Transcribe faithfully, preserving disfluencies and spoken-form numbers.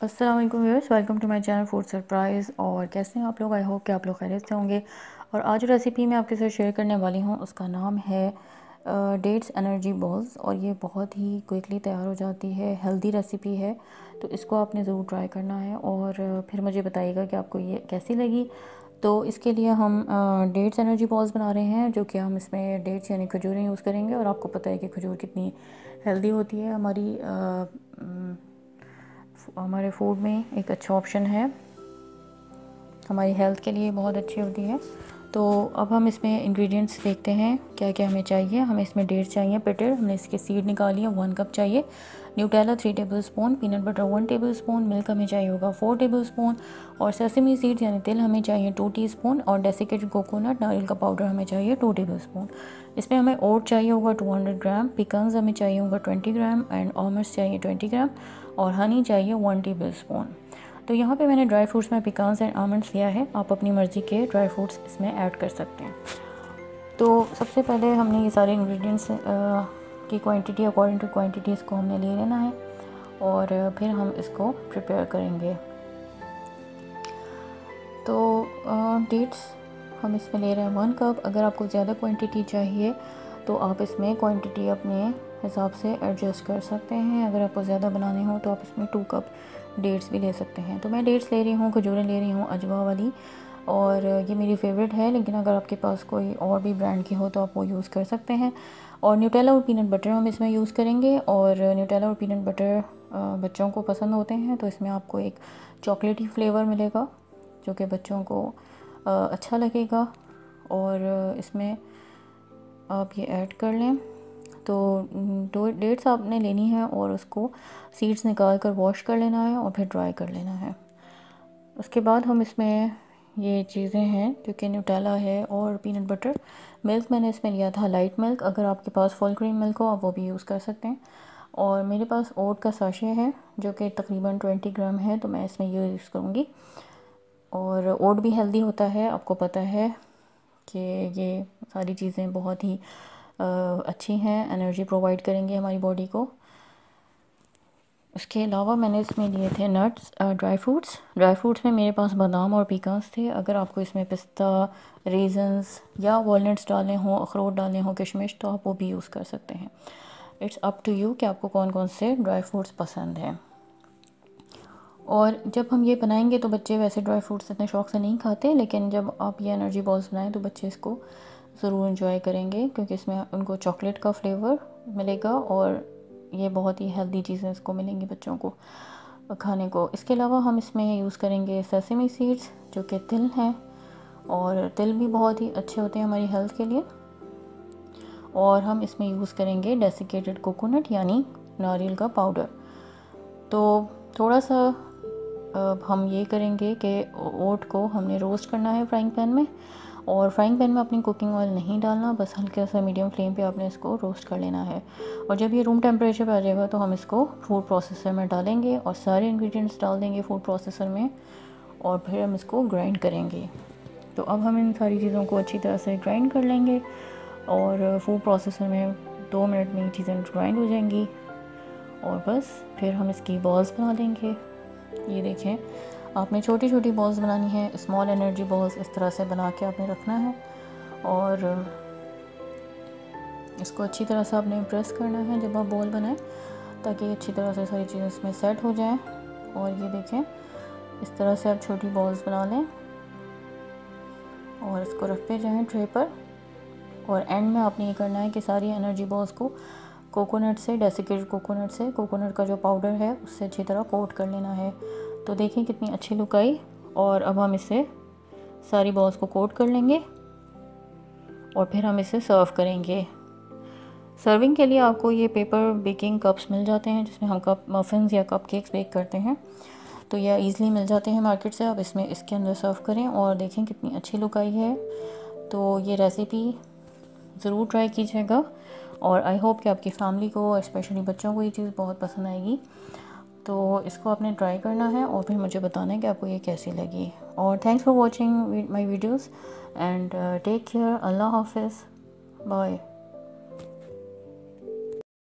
अस्सलाम वालेकुम viewers, welcome to my channel food surprise. और कैसे हैं आप लोग? आई होप कि आप लोग खैरियत से होंगे। और आज जो रेसिपी मैं आपके साथ शेयर करने वाली हूँ उसका नाम है डेट्स एनर्जी बॉल्स। और ये बहुत ही क्विकली तैयार हो जाती है, हेल्दी रेसिपी है, तो इसको आपने ज़रूर ट्राई करना है और फिर मुझे बताइएगा कि आपको ये कैसी लगी। तो इसके लिए हम डेट्स एनर्जी बॉल्स बना रहे हैं, जो कि हम इसमें डेट्स यानी खजूरें यूज़ करेंगे। और आपको पता है कि खजूर कितनी हेल्दी होती है, हमारी आ, हमारे फूड में एक अच्छा ऑप्शन है, हमारी हेल्थ के लिए बहुत अच्छी होती है। तो अब हम इसमें इंग्रेडिएंट्स देखते हैं क्या क्या हमें चाहिए। हमें इसमें डेट्स चाहिए पिटेड, हमने इसके सीड निकाली है, वन कप चाहिए। Nutella three tablespoon, peanut butter one tablespoon, milk हमें चाहिए होगा फोर टेबल स्पून, और सेसमी सीड्स यानी तिल हमें चाहिए टू टीस्पून, और डेसिकेटेड कोकोनट नारियल का पाउडर हमें चाहिए टू टेबल स्पून। इसमें हमें ओट चाहिए होगा टू हंड्रेड ग्राम, पिकन्स हमें चाहिए होगा ट्वेंटी ग्राम, एंड आलमंड्स चाहिए ट्वेंटी ग्राम, और हनी चाहिए वन टेबल स्पून। तो यहाँ पे मैंने ड्राई फ्रूट्स में पिकान्स एंड आमंड्स लिया है, आप अपनी मर्ज़ी के ड्राई फ्रूट्स इसमें ऐड कर सकते हैं। तो सबसे पहले हमने ये सारे इंग्रेडिएंट्स की क्वांटिटी अकॉर्डिंग टू क्वांटिटीज़ को हमने ले लेना है, और फिर हम इसको प्रिपेयर करेंगे। तो डेट्स हम इसमें ले रहे हैं वन कप। अगर आपको ज़्यादा क्वांटिटी चाहिए तो आप इसमें क्वांटिटी अपने हिसाब से एडजस्ट कर सकते हैं। अगर आपको ज़्यादा बनाने हो तो आप इसमें टू कप डेट्स भी ले सकते हैं। तो मैं डेट्स ले रही हूँ, खजूरें ले रही हूँ अजवा वाली, और ये मेरी फेवरेट है, लेकिन अगर आपके पास कोई और भी ब्रांड की हो तो आप वो यूज़ कर सकते हैं। और न्यूटेला और पीनट बटर हम इसमें यूज़ करेंगे, और न्यूटेला और पीनट बटर बच्चों को पसंद होते हैं, तो इसमें आपको एक चॉकलेटी फ्लेवर मिलेगा जो कि बच्चों को अच्छा लगेगा। और इसमें आप ये ऐड कर लें। तो दो डेट्स आपने लेनी है और उसको सीड्स निकाल कर वॉश कर लेना है और फिर ड्राई कर लेना है। उसके बाद हम इसमें ये चीज़ें हैं जो कि न्यूटेला है और पीनट बटर। मिल्क मैंने इसमें लिया था लाइट मिल्क, अगर आपके पास फुल क्रीम मिल्क हो आप वो भी यूज़ कर सकते हैं। और मेरे पास ओट का साशे है जो कि तकरीबन ट्वेंटी ग्राम है, तो मैं इसमें ये यूज़ करूँगी। और ओट भी हेल्दी होता है, आपको पता है कि ये सारी चीज़ें बहुत ही अच्छी हैं, एनर्जी प्रोवाइड करेंगे हमारी बॉडी को। उसके अलावा मैंने इसमें लिए थे nuts, dry fruits. Dry fruits में मेरे पास बादाम और पिकान्स थे। अगर आपको इसमें पिस्ता, रेजन्स या वॉलनट्स डालने हों, अखरोट डालने हों, किशमिश, तो आप वो भी यूज़ कर सकते हैं। इट्स अप टू यू कि आपको कौन कौन से ड्राई फ्रूट्स पसंद हैं। और जब हम ये बनाएंगे तो बच्चे वैसे ड्राई फ्रूट्स इतने शौक़ से नहीं खाते, लेकिन जब आप ये एनर्जी बॉल्स बनाएं तो बच्चे इसको ज़रूर इंजॉय करेंगे, क्योंकि इसमें उनको चॉकलेट का फ्लेवर मिलेगा और ये बहुत ही हेल्दी चीज़ें इसको मिलेंगी बच्चों को खाने को। इसके अलावा हम इसमें यूज़ करेंगे सेसमी सीड्स जो कि तिल हैं, और तिल भी बहुत ही अच्छे होते हैं हमारी हेल्थ के लिए। और हम इसमें यूज़ करेंगे डेसिकेटेड कोकोनट यानी नारियल का पाउडर। तो थोड़ा सा अब हम ये करेंगे कि ओट को हमने रोस्ट करना है फ्राइंग पैन में, और फ्राइंग पैन में अपनी कुकिंग ऑयल नहीं डालना, बस हल्का सा मीडियम फ्लेम पे आपने इसको रोस्ट कर लेना है। और जब ये रूम टेम्परेचर पे आ जाएगा तो हम इसको फूड प्रोसेसर में डालेंगे और सारे इंग्रेडिएंट्स डाल देंगे फूड प्रोसेसर में, और फिर हम इसको ग्राइंड करेंगे। तो अब हम इन सारी चीज़ों को अच्छी तरह से ग्राइंड कर लेंगे, और फूड प्रोसेसर में दो मिनट में ये चीज़ें ग्राइंड हो जाएंगी, और बस फिर हम इसकी बॉल्स बना लेंगे। ये देखें, आपने छोटी छोटी बॉल्स बनानी है, स्मॉल एनर्जी बॉल्स इस तरह से बना के आपने रखना है, और इसको अच्छी तरह से आपने प्रेस करना है जब आप बॉल बनाएं, ताकि अच्छी तरह से सारी चीज़ें इसमें सेट हो जाएं। और ये देखें, इस तरह से आप छोटी बॉल्स बना लें और इसको रखते जाएं ट्रे पर। और एंड में आपने ये करना है कि सारी एनर्जी बॉल्स को कोकोनट से, डेसिकेटेड कोकोनट से, कोकोनट का जो पाउडर है उससे अच्छी तरह कोट कर लेना है। तो देखें कितनी अच्छी लुक आई। और अब हम इसे सारी बॉल्स को कोट कर लेंगे और फिर हम इसे सर्व करेंगे। सर्विंग के लिए आपको ये पेपर बेकिंग कप्स मिल जाते हैं जिसमें हम कप मफ़िन्स या कप केक्स बेक करते हैं, तो यह ईज़िली मिल जाते हैं मार्केट से। आप इसमें इसके अंदर सर्व करें और देखें कितनी अच्छी लुक आई है। तो ये रेसिपी ज़रूर ट्राई कीजिएगा, और आई होप कि आपकी फैमिली को, स्पेशली बच्चों को ये चीज़ बहुत पसंद आएगी। तो इसको आपने ट्राई करना है और फिर मुझे बताना है कि आपको ये कैसी लगी। और thanks for watching my videos, and take care. अल्लाह हाफिज़, बाय।